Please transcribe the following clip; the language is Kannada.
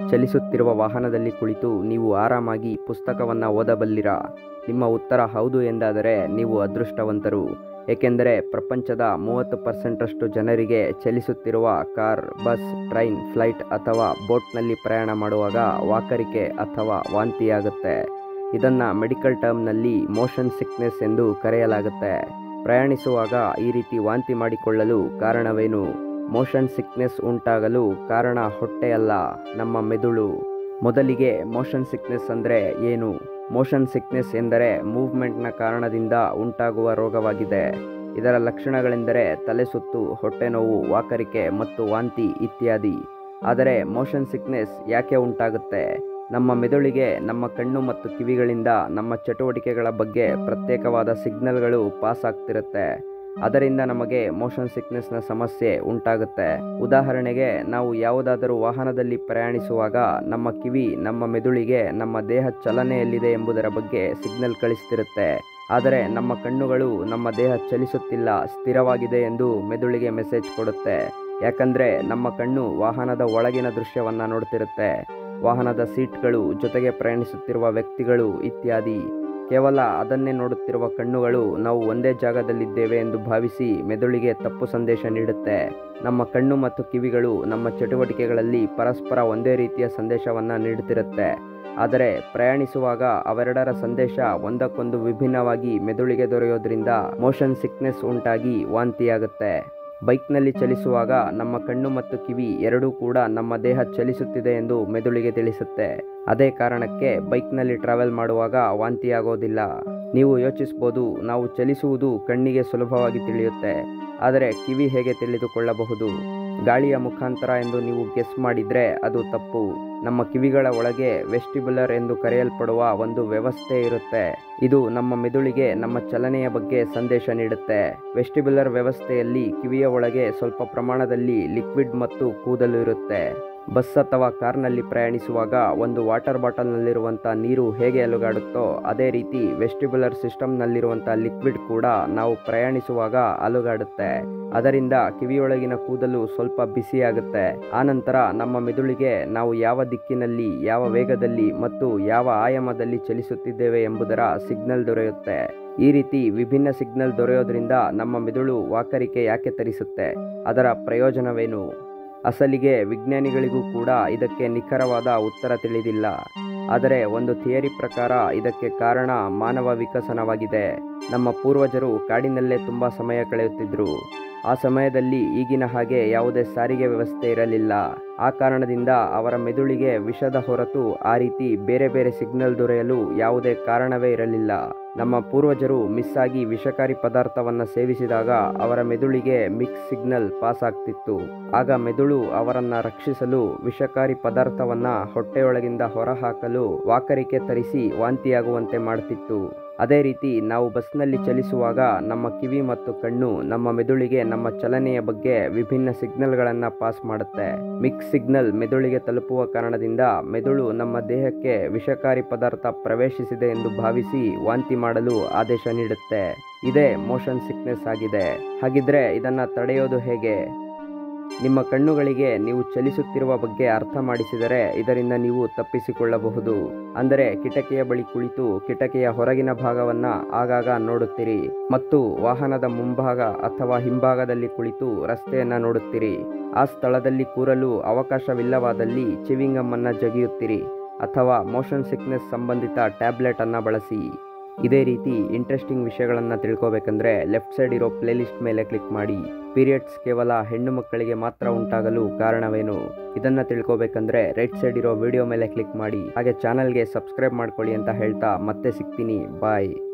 ಚಲಿಸುತ್ತಿರುವ ವಾಹನದಲ್ಲಿ ಕುಳಿತು ನೀವು ಆರಾಮಾಗಿ ಪುಸ್ತಕವನ್ನು ಓದಬಲ್ಲಿರಾ? ನಿಮ್ಮ ಉತ್ತರ ಹೌದು ಎಂದಾದರೆ ನೀವು ಅದೃಷ್ಟವಂತರು. ಏಕೆಂದರೆ ಪ್ರಪಂಚದ 30% ಜನರಿಗೆ ಚಲಿಸುತ್ತಿರುವ ಕಾರ್, ಬಸ್, ಟ್ರೈನ್, ಫ್ಲೈಟ್ ಅಥವಾ ಬೋಟ್ನಲ್ಲಿ ಪ್ರಯಾಣ ಮಾಡುವಾಗ ವಾಕರಿಕೆ ಅಥವಾ ವಾಂತಿಯಾಗುತ್ತೆ. ಇದನ್ನು ಮೆಡಿಕಲ್ ಟರ್ಮ್ನಲ್ಲಿ ಮೋಷನ್ ಸಿಕ್ನೆಸ್ ಎಂದು ಕರೆಯಲಾಗುತ್ತೆ. ಪ್ರಯಾಣಿಸುವಾಗ ಈ ರೀತಿ ವಾಂತಿ ಮಾಡಿಕೊಳ್ಳಲು ಕಾರಣವೇನು? ಮೋಷನ್ ಸಿಕ್ನೆಸ್ ಉಂಟಾಗಲು ಕಾರಣ ಹೊಟ್ಟೆಯಲ್ಲ, ನಮ್ಮ ಮೆದುಳು. ಮೊದಲಿಗೆ ಮೋಷನ್ ಸಿಕ್ನೆಸ್ ಅಂದರೆ ಏನು? ಮೋಷನ್ ಸಿಕ್ನೆಸ್ ಎಂದರೆ ಮೂವ್ಮೆಂಟ್ನ ಕಾರಣದಿಂದ ಉಂಟಾಗುವ ರೋಗವಾಗಿದೆ. ಇದರ ಲಕ್ಷಣಗಳೆಂದರೆ ತಲೆಸುತ್ತು, ಹೊಟ್ಟೆ ನೋವು, ವಾಕರಿಕೆ ಮತ್ತು ವಾಂತಿ ಇತ್ಯಾದಿ. ಆದರೆ ಮೋಷನ್ ಸಿಕ್ನೆಸ್ ಯಾಕೆ ಉಂಟಾಗುತ್ತೆ? ನಮ್ಮ ಮೆದುಳಿಗೆ ನಮ್ಮ ಕಣ್ಣು ಮತ್ತು ಕಿವಿಗಳಿಂದ ನಮ್ಮ ಚಟುವಟಿಕೆಗಳ ಬಗ್ಗೆ ಪ್ರತ್ಯೇಕವಾದ ಸಿಗ್ನಲ್ಗಳು ಪಾಸ್ ಆಗ್ತಿರುತ್ತೆ. ಅದರಿಂದ ನಮಗೆ ಮೋಷನ್ ಸಿಕ್ನೆಸ್ನ ಸಮಸ್ಯೆ ಉಂಟಾಗುತ್ತೆ. ಉದಾಹರಣೆಗೆ, ನಾವು ಯಾವುದಾದರೂ ವಾಹನದಲ್ಲಿ ಪ್ರಯಾಣಿಸುವಾಗ ನಮ್ಮ ಕಿವಿ ನಮ್ಮ ಮೆದುಳಿಗೆ ನಮ್ಮ ದೇಹ ಚಲನೆಯಲ್ಲಿದೆ ಎಂಬುದರ ಬಗ್ಗೆ ಸಿಗ್ನಲ್ ಕಳಿಸ್ತಿರುತ್ತೆ. ಆದರೆ ನಮ್ಮ ಕಣ್ಣುಗಳು ನಮ್ಮ ದೇಹ ಚಲಿಸುತ್ತಿಲ್ಲ, ಸ್ಥಿರವಾಗಿದೆ ಎಂದು ಮೆದುಳಿಗೆ ಮೆಸೇಜ್ ಕೊಡುತ್ತೆ. ಯಾಕಂದರೆ ನಮ್ಮ ಕಣ್ಣು ವಾಹನದ ಒಳಗಿನ ದೃಶ್ಯವನ್ನು ನೋಡ್ತಿರುತ್ತೆ. ವಾಹನದ ಸೀಟ್ಗಳು, ಜೊತೆಗೆ ಪ್ರಯಾಣಿಸುತ್ತಿರುವ ವ್ಯಕ್ತಿಗಳು ಇತ್ಯಾದಿ. ಕೇವಲ ಅದನ್ನೇ ನೋಡುತ್ತಿರುವ ಕಣ್ಣುಗಳು ನಾವು ಒಂದೇ ಜಾಗದಲ್ಲಿದ್ದೇವೆ ಎಂದು ಭಾವಿಸಿ ಮೆದುಳಿಗೆ ತಪ್ಪು ಸಂದೇಶ ನೀಡುತ್ತೆ. ನಮ್ಮ ಕಣ್ಣು ಮತ್ತು ಕಿವಿಗಳು ನಮ್ಮ ಚಟುವಟಿಕೆಗಳಲ್ಲಿ ಪರಸ್ಪರ ಒಂದೇ ರೀತಿಯ ಸಂದೇಶವನ್ನು ನೀಡುತ್ತಿರುತ್ತೆ. ಆದರೆ ಪ್ರಯಾಣಿಸುವಾಗ ಅವೆರಡರ ಸಂದೇಶ ಒಂದಕ್ಕೊಂದು ವಿಭಿನ್ನವಾಗಿ ಮೆದುಳಿಗೆ ದೊರೆಯೋದ್ರಿಂದ ಮೋಷನ್ ಸಿಕ್ನೆಸ್ ಉಂಟಾಗಿ ವಾಂತಿಯಾಗುತ್ತೆ. ಬೈಕ್ನಲ್ಲಿ ಚಲಿಸುವಾಗ ನಮ್ಮ ಕಣ್ಣು ಮತ್ತು ಕಿವಿ ಎರಡೂ ಕೂಡ ನಮ್ಮ ದೇಹ ಚಲಿಸುತ್ತಿದೆ ಎಂದು ಮೆದುಳಿಗೆ ತಿಳಿಸುತ್ತೆ. ಅದೇ ಕಾರಣಕ್ಕೆ ಬೈಕ್ನಲ್ಲಿ ಟ್ರಾವೆಲ್ ಮಾಡುವಾಗ ವಾಂತಿಯಾಗೋದಿಲ್ಲ. ನೀವು ಯೋಚಿಸ್ಬೋದು, ನಾವು ಚಲಿಸುವುದು ಕಣ್ಣಿಗೆ ಸುಲಭವಾಗಿ ತಿಳಿಯುತ್ತೆ, ಆದರೆ ಕಿವಿ ಹೇಗೆ ತಿಳಿದುಕೊಳ್ಳಬಹುದು? ಗಾಳಿಯ ಮುಖಾಂತರ ಎಂದು ನೀವು ಗೆಸ್ ಮಾಡಿದರೆ ಅದು ತಪ್ಪು. ನಮ್ಮ ಕಿವಿಗಳ ಒಳಗೆ ವೆಸ್ಟಿಬ್ಯುಲರ್ ಎಂದು ಕರೆಯಲ್ಪಡುವ ಒಂದು ವ್ಯವಸ್ಥೆ ಇರುತ್ತೆ. ಇದು ನಮ್ಮ ಮೆದುಳಿಗೆ ನಮ್ಮ ಚಲನೆಯ ಬಗ್ಗೆ ಸಂದೇಶ ನೀಡುತ್ತೆ. ವೆಸ್ಟಿಬ್ಯುಲರ್ ವ್ಯವಸ್ಥೆಯಲ್ಲಿ ಕಿವಿಯ ಒಳಗೆ ಸ್ವಲ್ಪ ಪ್ರಮಾಣದಲ್ಲಿ ಲಿಕ್ವಿಡ್ ಮತ್ತು ಕೂದಲು ಇರುತ್ತೆ. ಬಸ್ ಅಥವಾ ಕಾರ್ನಲ್ಲಿ ಪ್ರಯಾಣಿಸುವಾಗ ಒಂದು ವಾಟರ್ ಬಾಟಲ್ನಲ್ಲಿರುವಂಥ ನೀರು ಹೇಗೆ ಅಲುಗಾಡುತ್ತೋ ಅದೇ ರೀತಿ ವೆಸ್ಟಿಬ್ಯುಲರ್ ಸಿಸ್ಟಮ್ನಲ್ಲಿರುವಂಥ ಲಿಕ್ವಿಡ್ ಕೂಡ ನಾವು ಪ್ರಯಾಣಿಸುವಾಗ ಅಲುಗಾಡುತ್ತೆ. ಅದರಿಂದ ಕಿವಿಯೊಳಗಿನ ಕೂದಲು ಸ್ವಲ್ಪ ಬಿಸಿಯಾಗುತ್ತೆ. ಆನಂತರ ನಮ್ಮ ಮೆದುಳಿಗೆ ನಾವು ಯಾವ ದಿಕ್ಕಿನಲ್ಲಿ, ಯಾವ ವೇಗದಲ್ಲಿ ಮತ್ತು ಯಾವ ಆಯಾಮದಲ್ಲಿ ಚಲಿಸುತ್ತಿದ್ದೇವೆ ಎಂಬುದರ ಸಿಗ್ನಲ್ ದೊರೆಯುತ್ತೆ. ಈ ರೀತಿ ವಿಭಿನ್ನ ಸಿಗ್ನಲ್ ದೊರೆಯೋದ್ರಿಂದ ನಮ್ಮ ಮೆದುಳು ವಾಕರಿಕೆ ಯಾಕೆ ತರಿಸುತ್ತೆ? ಅದರ ಪ್ರಯೋಜನವೇನು? ಅಸಲಿಗೆ ವಿಜ್ಞಾನಿಗಳಿಗೂ ಕೂಡ ಇದಕ್ಕೆ ನಿಖರವಾದ ಉತ್ತರ ತಿಳಿದಿಲ್ಲ. ಆದರೆ ಒಂದು ಥಿಯರಿ ಪ್ರಕಾರ ಇದಕ್ಕೆ ಕಾರಣ ಮಾನವ ವಿಕಸನವಾಗಿದೆ. ನಮ್ಮ ಪೂರ್ವಜರು ಕಾಡಿನಲ್ಲೇ ತುಂಬ ಸಮಯ ಕಳೆಯುತ್ತಿದ್ದರು. ಆ ಸಮಯದಲ್ಲಿ ಈಗಿನ ಹಾಗೆ ಯಾವುದೇ ಸಾರಿಗೆ ವ್ಯವಸ್ಥೆ ಇರಲಿಲ್ಲ. ಆ ಕಾರಣದಿಂದ ಅವರ ಮೆದುಳಿಗೆ ವಿಷದ ಹೊರತು ಆ ರೀತಿ ಬೇರೆ ಬೇರೆ ಸಿಗ್ನಲ್ ದೊರೆಯಲು ಯಾವುದೇ ಕಾರಣವೇ ಇರಲಿಲ್ಲ. ನಮ್ಮ ಪೂರ್ವಜರು ಮಿಸ್ ಆಗಿ ವಿಷಕಾರಿ ಪದಾರ್ಥವನ್ನು ಸೇವಿಸಿದಾಗ ಅವರ ಮೆದುಳಿಗೆ ಮಿಕ್ಸ್ ಸಿಗ್ನಲ್ ಪಾಸ್ ಆಗ್ತಿತ್ತು. ಆಗ ಮೆದುಳು ಅವರನ್ನು ರಕ್ಷಿಸಲು ವಿಷಕಾರಿ ಪದಾರ್ಥವನ್ನು ಹೊಟ್ಟೆಯೊಳಗಿಂದ ಹೊರಹಾಕಲು ವಾಕರಿಕೆ ತರಿಸಿ ವಾಂತಿಯಾಗುವಂತೆ ಮಾಡ್ತಿತ್ತು. ಅದೇ ರೀತಿ ನಾವು ಬಸ್ನಲ್ಲಿ ಚಲಿಸುವಾಗ ನಮ್ಮ ಕಿವಿ ಮತ್ತು ಕಣ್ಣು ನಮ್ಮ ಮೆದುಳಿಗೆ ನಮ್ಮ ಚಲನೆಯ ಬಗ್ಗೆ ವಿಭಿನ್ನ ಸಿಗ್ನಲ್ಗಳನ್ನು ಪಾಸ್ ಮಾಡುತ್ತೆ. ಮಿಕ್ಸ್ ಸಿಗ್ನಲ್ ಮೆದುಳಿಗೆ ತಲುಪುವ ಕಾರಣದಿಂದ ಮೆದುಳು ನಮ್ಮ ದೇಹಕ್ಕೆ ವಿಷಕಾರಿ ಪದಾರ್ಥ ಪ್ರವೇಶಿಸಿದೆ ಎಂದು ಭಾವಿಸಿ ವಾಂತಿ ಮಾಡಲು ಆದೇಶ ನೀಡುತ್ತೆ. ಇದೇ ಮೋಷನ್ ಸಿಕ್ನೆಸ್ ಆಗಿದೆ. ಹಾಗಿದ್ರೆ ಇದನ್ನು ತಡೆಯೋದು ಹೇಗೆ? ನಿಮ್ಮ ಕಣ್ಣುಗಳಿಗೆ ನೀವು ಚಲಿಸುತ್ತಿರುವ ಬಗ್ಗೆ ಅರ್ಥ ಮಾಡಿಸಿದರೆ ಇದರಿಂದ ನೀವು ತಪ್ಪಿಸಿಕೊಳ್ಳಬಹುದು. ಅಂದರೆ ಕಿಟಕಿಯ ಬಳಿ ಕುಳಿತು ಕಿಟಕಿಯ ಹೊರಗಿನ ಭಾಗವನ್ನು ಆಗಾಗ ನೋಡುತ್ತೀರಿ ಮತ್ತು ವಾಹನದ ಮುಂಭಾಗ ಅಥವಾ ಹಿಂಭಾಗದಲ್ಲಿ ಕುಳಿತು ರಸ್ತೆಯನ್ನು ನೋಡುತ್ತೀರಿ. ಆ ಸ್ಥಳದಲ್ಲಿ ಕೂರಲು ಅವಕಾಶವಿಲ್ಲವಾದಲ್ಲಿ ಚಿವಿಂಗ್ ಗಮ್ ಅನ್ನು ಜಗಿಯುತ್ತೀರಿ ಅಥವಾ ಮೋಷನ್ ಸಿಕ್ನೆಸ್ ಸಂಬಂಧಿತ ಟ್ಯಾಬ್ಲೆಟ್ ಅನ್ನು ಬಳಸಿ. ಇದೇ ರೀತಿ ಇಂಟ್ರೆಸ್ಟಿಂಗ್ ವಿಷಯಗಳನ್ನು ತಿಳ್ಕೋಬೇಕಂದ್ರೆ ಲೆಫ್ಟ್ ಸೈಡ್ ಇರೋ ಪ್ಲೇಲಿಸ್ಟ್ ಮೇಲೆ ಕ್ಲಿಕ್ ಮಾಡಿ. ಪೀರಿಯಡ್ಸ್ ಕೇವಲ ಹೆಣ್ಣು ಮಕ್ಕಳಿಗೆ ಮಾತ್ರ ಉಂಟಾಗಲು ಕಾರಣವೇನು? ಇದನ್ನು ತಿಳ್ಕೋಬೇಕಂದ್ರೆ ರೈಟ್ ಸೈಡ್ ಇರೋ ವಿಡಿಯೋ ಮೇಲೆ ಕ್ಲಿಕ್ ಮಾಡಿ. ಹಾಗೆ ಚಾನಲ್ಗೆ ಸಬ್ಸ್ಕ್ರೈಬ್ ಮಾಡ್ಕೊಳ್ಳಿ ಅಂತ ಹೇಳ್ತಾ ಮತ್ತೆ ಸಿಗ್ತೀನಿ. ಬಾಯ್.